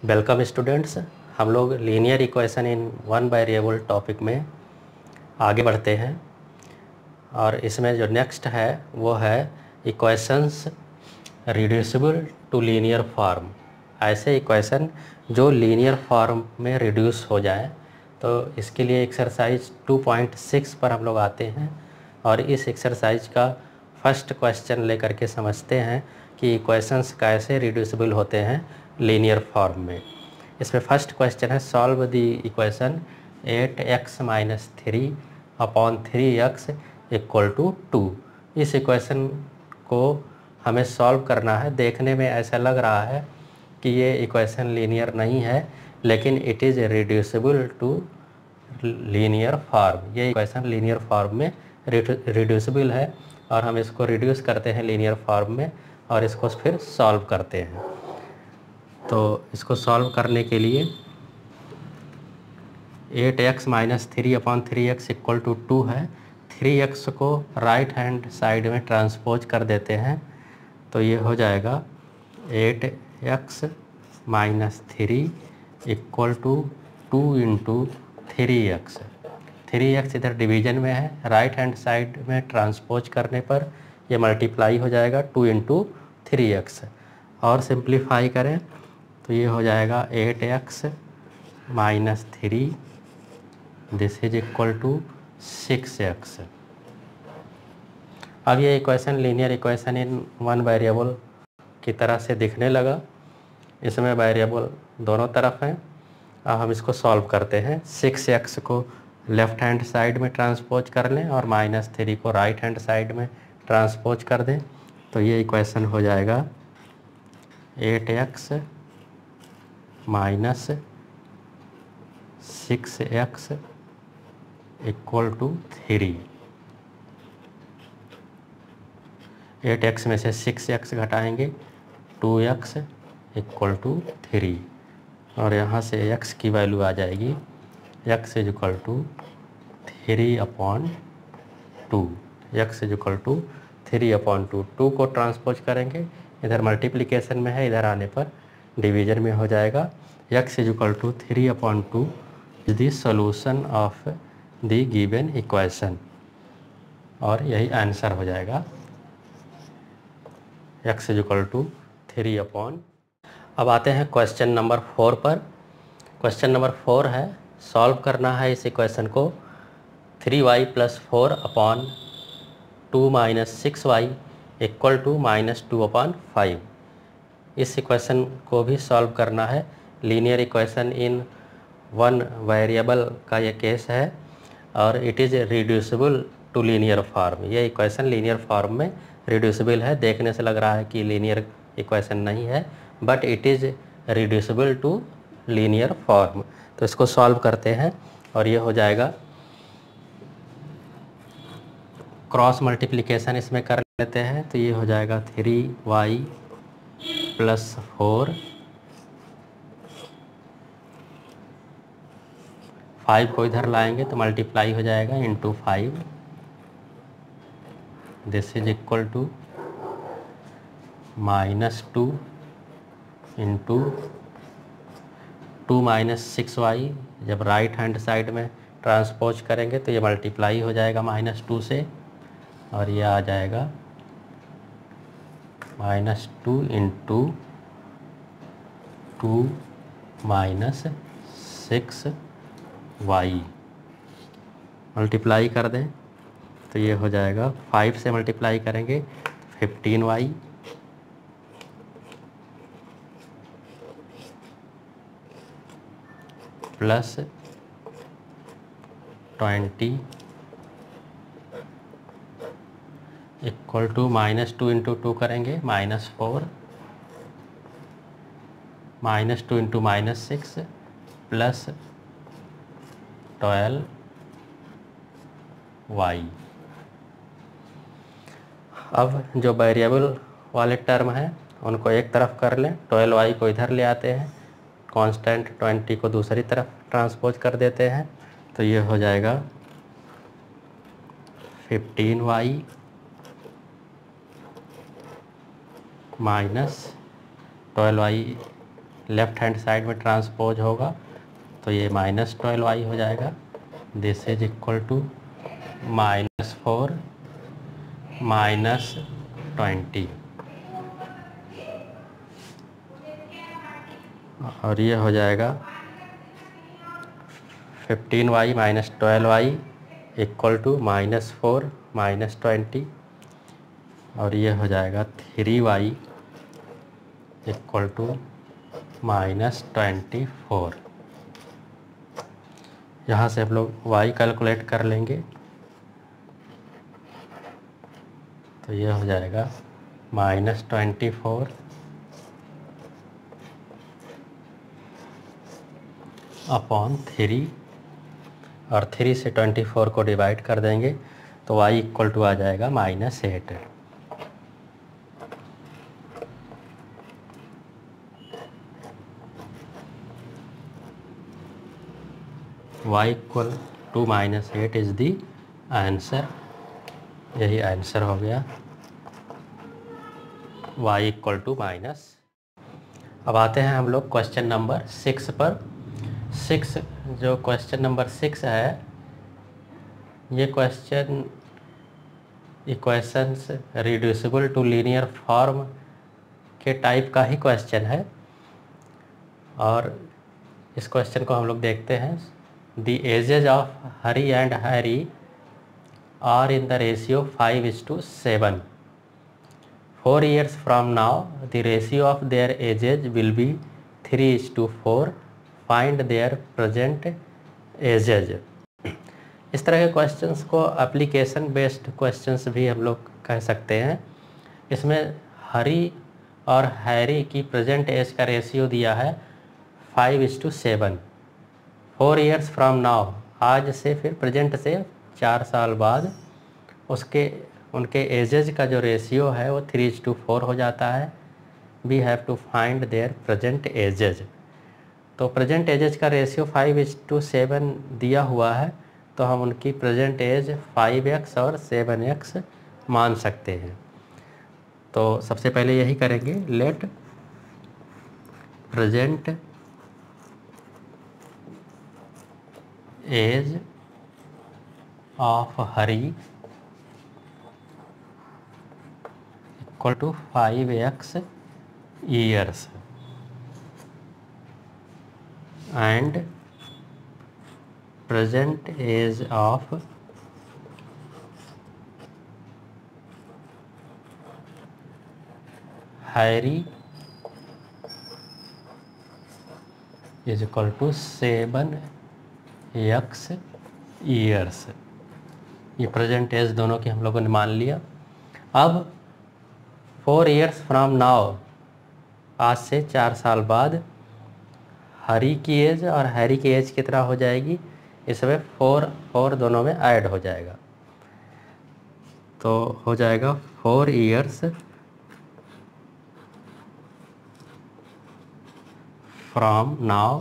Welcome students. हम लोग linear equation in one variable topic में आगे बढ़ते हैं और इसमें जो नेक्स्ट है वो है equations reducible to linear form. ऐसे इक्वेशन जो लीनियर फॉर्म में रिड्यूस हो जाए, तो इसके लिए एक्सरसाइज 2.6 पर हम लोग आते हैं और इस एक्सरसाइज का फर्स्ट क्वेश्चन लेकर के समझते हैं कि इक्वेशंस कैसे रिड्यूसिबल होते हैं लीनियर फॉर्म में। इसमें फर्स्ट क्वेश्चन है solve the equation 8x - 3/3x = 2। इस इक्वेशन को हमें सॉल्व करना है। देखने में ऐसा लग रहा है कि ये इक्वेशन लीनियर नहीं है, लेकिन it is reducible to linear form. ये इक्वेशन लीनियर फॉर्म में रिड्यूसिबल है और हम इसको रिड्यूस करते हैं लीनियर फॉर्म में और इसको फिर सॉल्व करते हैं। तो इसको सॉल्व करने के लिए 8x - 3/3x = 2 है। 3x को राइट हैंड साइड में ट्रांसपोज कर देते हैं, तो ये हो जाएगा 8x - 3 = 2 × 3x। 3x इधर डिवीजन में है, राइट हैंड साइड में ट्रांसपोज करने पर ये मल्टीप्लाई हो जाएगा 2 × 3x। और सिंप्लीफाई करें तो ये हो जाएगा 8x - 3 this is equal to 6x। अब ये equation linear equation in one variable की तरह से दिखने लगा। इसमें वेरिएबल दोनों तरफ हैं। अब हम इसको सॉल्व करते हैं। 6x को लेफ़्ट हैंड साइड में ट्रांसपोज कर लें और -3 को राइट हैंड साइड में ट्रांसपोज कर दें, तो ये इक्वेशन हो जाएगा 8x - 6x = 3। 8x में से 6x घटाएंगे, 2x = 3 और यहाँ से x की वैल्यू आ जाएगी x = 3/2। x = 3/2। 2 को ट्रांसपोज करेंगे, इधर मल्टीप्लिकेशन में है, इधर आने पर डिवीजन में हो जाएगा। x = 3/2 is the solution of the given equation और यही आंसर हो जाएगा x = 3/। अब आते हैं क्वेश्चन नंबर 4 पर। क्वेश्चन नंबर 4 है सॉल्व करना है इस इक्वेशन को 3y + 4/2 - 6y = -2/5। इस इक्वेशन को भी सॉल्व करना है। Linear equation in one variable का ये केस है और it is reducible to linear form. ये इक्वेशन लीनियर फॉर्म में रिड्यूसिबल है। देखने से लग रहा है कि लीनियर इक्वेशन नहीं है, but it is reducible to linear form. तो इसको सॉल्व करते हैं और ये हो जाएगा, क्रॉस मल्टीप्लिकेशन इसमें कर लेते हैं, तो ये हो जाएगा 3y + 4, 5 को इधर लाएंगे तो मल्टीप्लाई हो जाएगा × 5 this is equal to -2 × 2 - 6y। जब राइट हैंड साइड में ट्रांसपोज करेंगे तो ये मल्टीप्लाई हो जाएगा -2 से और ये आ जाएगा -2 × 2 - 6y। मल्टीप्लाई कर दें तो ये हो जाएगा 5 से मल्टीप्लाई करेंगे 15y + 20 = -2 × 2 करेंगे -4, -2 × -6 + 12y। अब जो वेरिएबल वाले टर्म हैं उनको एक तरफ कर लें, 12y को इधर ले आते हैं, कांस्टेंट 20 को दूसरी तरफ ट्रांसपोज कर देते हैं, तो ये हो जाएगा 15y - 12y left hand side में ट्रांसपोज होगा तो ये -12y हो जाएगा। दिस इज इक्वल टू -4 -20 और ये हो जाएगा 15y - 12y इक्वल टू -4 -20 और ये हो जाएगा 3y इक्वल टू -24। यहाँ से हम लोग y कैलकुलेट कर लेंगे तो ये हो जाएगा -24 अपॉन 3 और 3 से 24 को डिवाइड कर देंगे तो y इक्वल टू आ जाएगा -8। y equal to -8 is the answer. यही आंसर हो गया y इक्वल टू माइनस। अब आते हैं हम लोग क्वेश्चन नंबर 6 पर। 6 जो क्वेश्चन नंबर 6 है, ये question equations reducible to linear form के टाइप का ही क्वेश्चन है और इस क्वेश्चन को हम लोग देखते हैं। The ages of Hari and Harry are in the ratio 5:7। 4 years from now the ratio of their ages will be 3:4. Find their present ages। इस तरह के क्वेश्चंस को एप्लीकेशन बेस्ड क्वेश्चंस भी हम लोग कह सकते हैं। इसमें हरी और हैरी की प्रेजेंट एज का रेशियो दिया है 5:7। 4 years from now, आज से फिर प्रेजेंट से 4 साल बाद उनके एजेज का जो रेशियो है वो 3:4 हो जाता है। We have to find their present ages. तो प्रेजेंट एजेज का रेशियो 5:7 दिया हुआ है तो हम उनकी प्रेजेंट एज 5x और 7x मान सकते हैं। तो सबसे पहले यही करेंगे, let present age of Hari equal to 5x years and present age of Harry is equal to 7x years। ये प्रेजेंट एज दोनों की हम लोगों ने मान लिया। अब 4 years from now, आज से 4 साल बाद हरी की एज और हैरी की एज कितना हो जाएगी, इसमें 4 दोनों में ऐड हो जाएगा तो हो जाएगा 4 years from now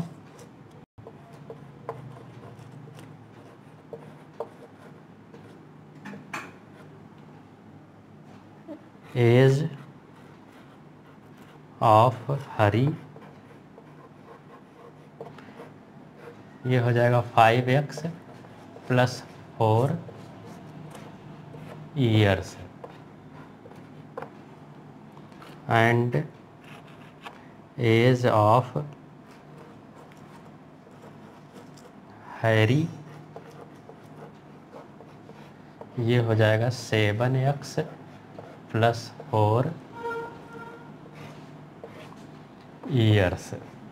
age of Hari, ये हो जाएगा 5x + 4 years and age of Harry, ये हो जाएगा 7x + 4 years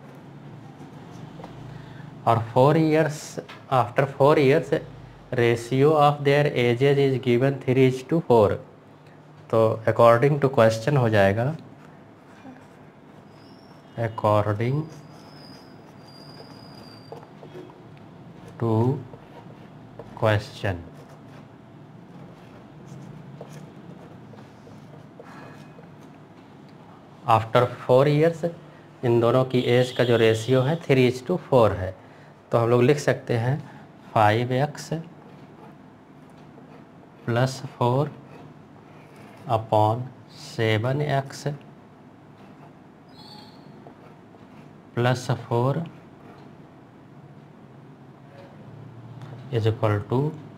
और 4 years, after 4 years ratio of their ages is given 3:4। तो अकॉर्डिंग टू क्वेश्चन हो जाएगा, according to question after 4 years इन दोनों की एज का जो रेशियो है 3:4 है। तो हम लोग लिख सकते हैं 5x + 4 upon 7x plus 4 is equal to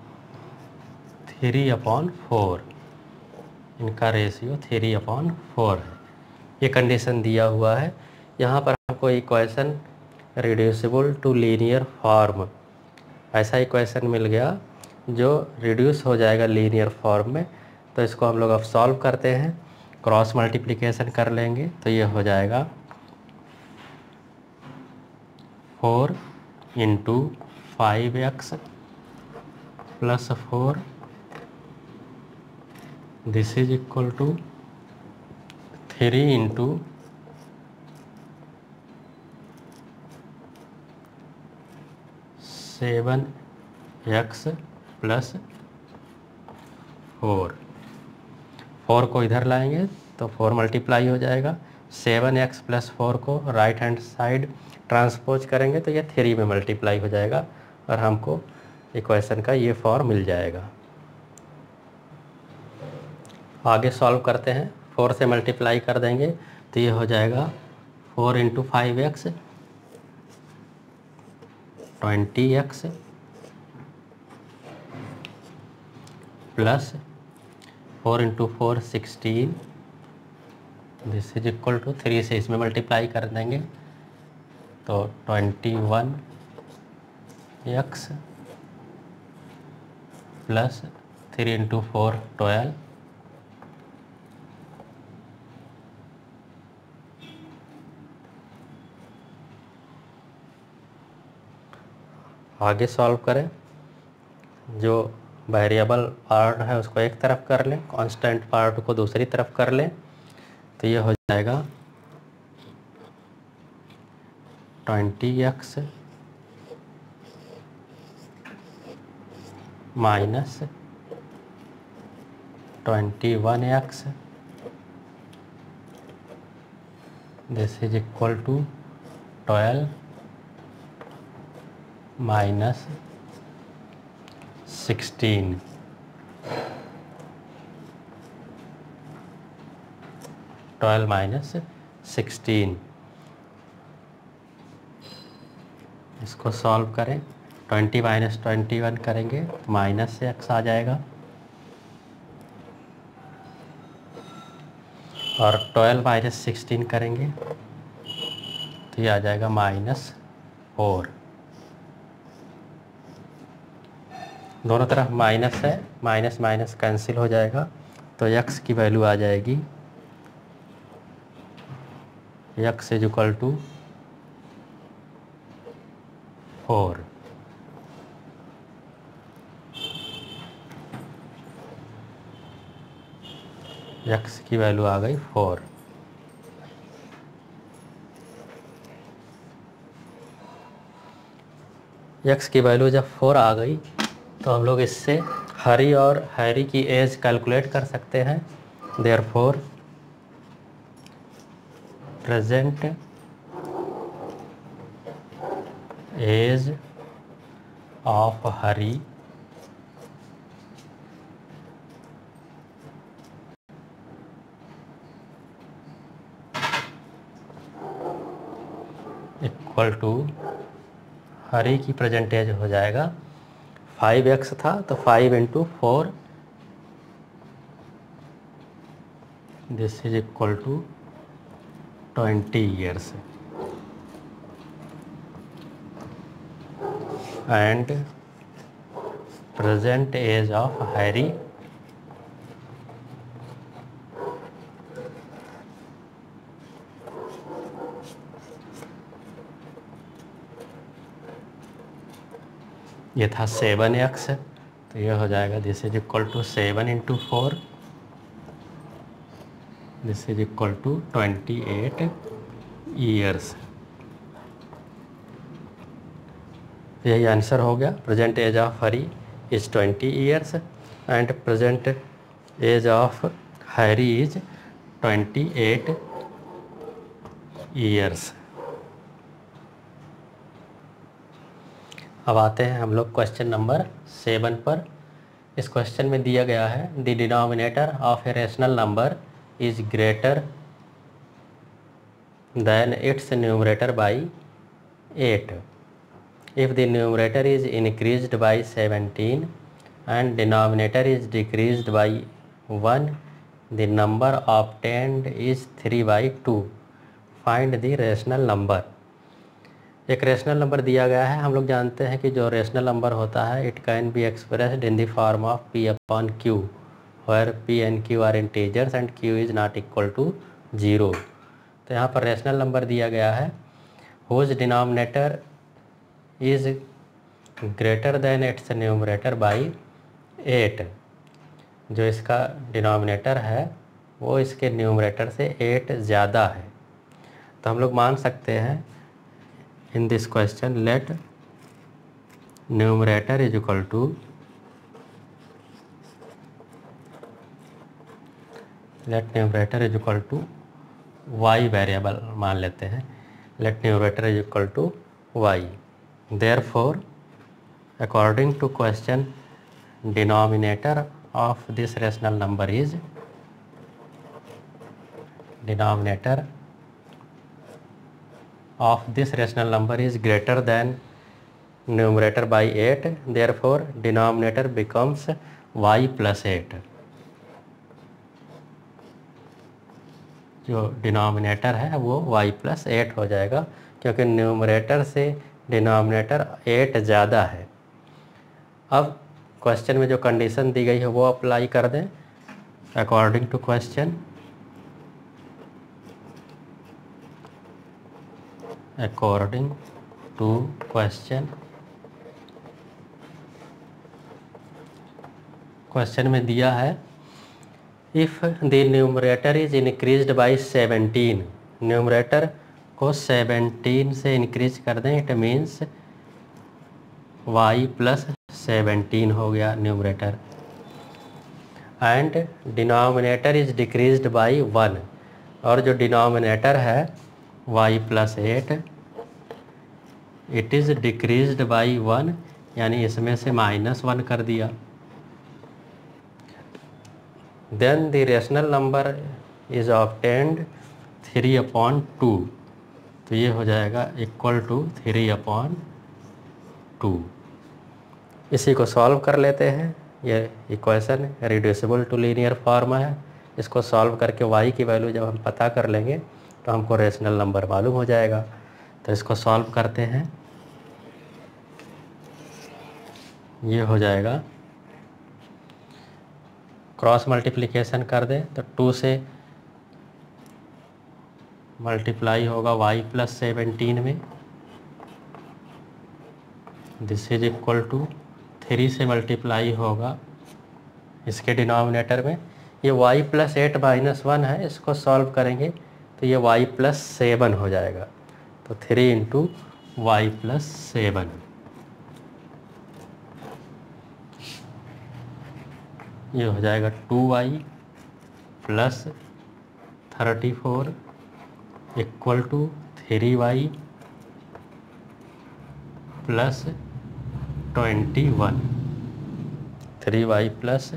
3/4। इनका रेशियो 3/4 है। ये कंडीशन दिया हुआ है। यहाँ पर हमको equation reducible to linear form, ऐसा इक्वेशन मिल गया जो रिड्यूस हो जाएगा लीनियर फॉर्म में। तो इसको हम लोग अब सॉल्व करते हैं, क्रॉस मल्टीप्लिकेशन कर लेंगे तो ये हो जाएगा 4 into 5x plus 4 this is equal to 3 into 7x plus 4 को इधर लाएंगे तो 4 मल्टीप्लाई हो जाएगा। 7x प्लस 4 को राइट हैंड साइड ट्रांसपोज करेंगे तो ये 3 में मल्टीप्लाई हो जाएगा और हमको इक्वेशन का ये फॉर्म मिल जाएगा। आगे सॉल्व करते हैं, 4 से मल्टीप्लाई कर देंगे तो ये हो जाएगा 4 into 5x 20x plus 4 into 4 16 this is equal to 3 से इसमें मल्टीप्लाई कर देंगे तो 21x प्लस 3 इंटू 4 12 आगे सॉल्व करें। जो वेरिएबल पार्ट है उसको एक तरफ कर लें, कांस्टेंट पार्ट को दूसरी तरफ कर लें तो ये हो जाएगा 20x minus 21x this is equal to 12 minus 16। इसको सॉल्व करें, 20 माइनस 21 करेंगे तो माइनस से x आ जाएगा और 12 माइनस 16 करेंगे तो ये आ जाएगा -4। दोनों तरफ माइनस है, माइनस माइनस कैंसिल हो जाएगा तो x की वैल्यू आ जाएगी x is equal to 4। x की वैल्यू आ गई 4। x की वैल्यू जब 4 आ गई तो हम लोग इससे हरी और हैरी की एज कैलकुलेट कर सकते हैं। Therefore present age of Hari equal to Hari की प्रेजेंट एज हो जाएगा 5x था तो 5 into 4 this is equal to 20 years and present age of Harry ये था 7x तो ये हो जाएगा this is equal to 7 into 4 this is equal to 28 years. यही आंसर हो गया। Present age of Hari is 20 years and present age of Harry is 28 years. अब आते हैं हम लोग क्वेश्चन नंबर 7 पर। इस क्वेश्चन में दिया गया है the denominator of a rational number is greater then its numerator by 8. If the numerator is increased by 17 and denominator is decreased by 1, the number obtained is 3/2. Find the rational number. एक rational number दिया गया है। हम लोग जानते हैं कि जो रेशनल नंबर होता है it can be expressed in the form of P/Q, where P and Q are integers and Q is not equal to 0। तो यहाँ पर रेशनल नंबर दिया गया है whose denominator is greater than its numerator by 8। जो इसका denominator है वो इसके न्यूमरेटर से 8 ज़्यादा है। तो हम लोग मान सकते हैं in this question let numerator is equal to y variable मान लेते हैं। let numerator is equal to y, therefore according to question denominator of this rational number is greater than numerator by 8, therefore denominator becomes y plus 8। जो denominator है वो y plus 8 हो जाएगा क्योंकि numerator से डिनोमिनेटर 8 ज़्यादा है। अब क्वेश्चन में जो कंडीशन दी गई है वो अप्लाई कर दें। अकॉर्डिंग टू क्वेश्चन क्वेश्चन में दिया है if the numerator is increased by 17, numerator को 17 से इंक्रीज कर दें, इट मीन्स y plus 17 हो गया numerator, and denominator is decreased by 1, और जो डिनोमिनेटर है y plus 8 it is decreased by 1, यानी इसमें से -1 कर दिया। Then the rational number is obtained 3/2, तो ये हो जाएगा इक्वल टू 3/2। इसी को सॉल्व कर लेते हैं। ये equation reducible to linear form है। इसको सॉल्व करके y की वैल्यू जब हम पता कर लेंगे तो हमको रेशनल नंबर मालूम हो जाएगा। तो इसको सॉल्व करते हैं। ये हो जाएगा, क्रॉस मल्टीप्लिकेशन कर दें तो 2 से मल्टीप्लाई होगा y plus 17 में, दिस इज इक्वल टू 3 से मल्टीप्लाई होगा इसके डिनोमिनेटर में। ये y plus 8 - 1 है, इसको सॉल्व करेंगे तो ये y plus 7 हो जाएगा। तो 3 × y plus 7, ये हो जाएगा 2y plus 34 equal to 3y plus 21, 3y plus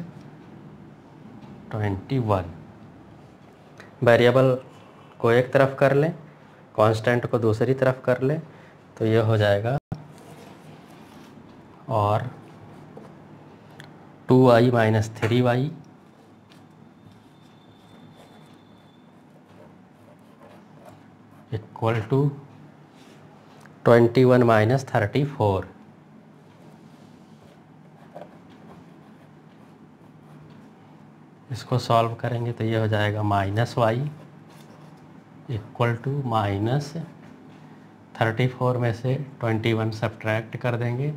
21। Variable को एक तरफ कर लें, कांस्टेंट को दूसरी तरफ कर लें, तो ये हो जाएगा, और 2y - 3y इक्वल टू 21 - 34। इसको सॉल्व करेंगे तो ये हो जाएगा -y इक्वल टू -34 में से 21 सब्ट्रैक्ट कर देंगे,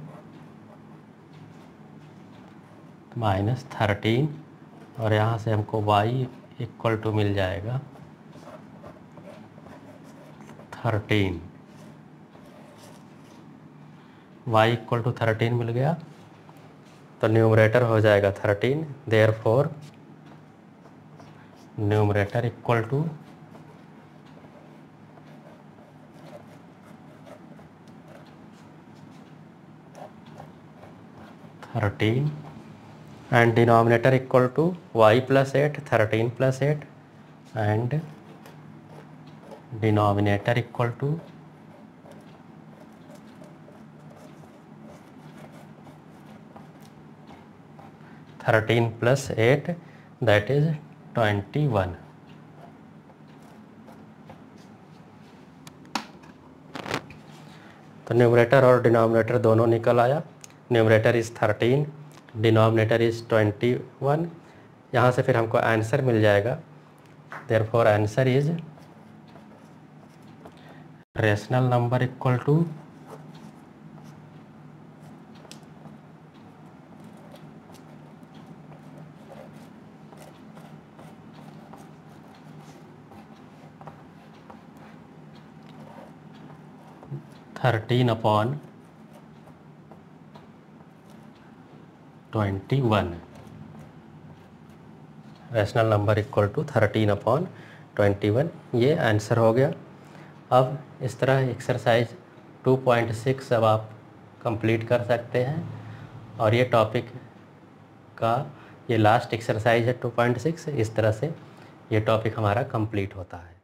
-13, और यहाँ से हमको y इक्वल टू मिल जाएगा 13। y इक्वल टू 13 मिल गया तो न्यूमरेटर हो जाएगा 13, therefore numerator equal to 13 and denominator equal to y plus 8, 13 plus 8, and denominator equal to 13 + 8 that is 21। तो न्यूमरेटर और डिनोमिनेटर दोनों निकल आया। Numerator is 13, denominator is 21। यहाँ से फिर हमको आंसर मिल जाएगा। Therefore answer is rational number equal to 13/21। Rational number equal to 13/21। ये आंसर हो गया। अब इस तरह एक्सरसाइज 2.6 अब आप कंप्लीट कर सकते हैं। और ये टॉपिक का ये लास्ट एक्सरसाइज है 2.6। इस तरह से ये टॉपिक हमारा कंप्लीट होता है।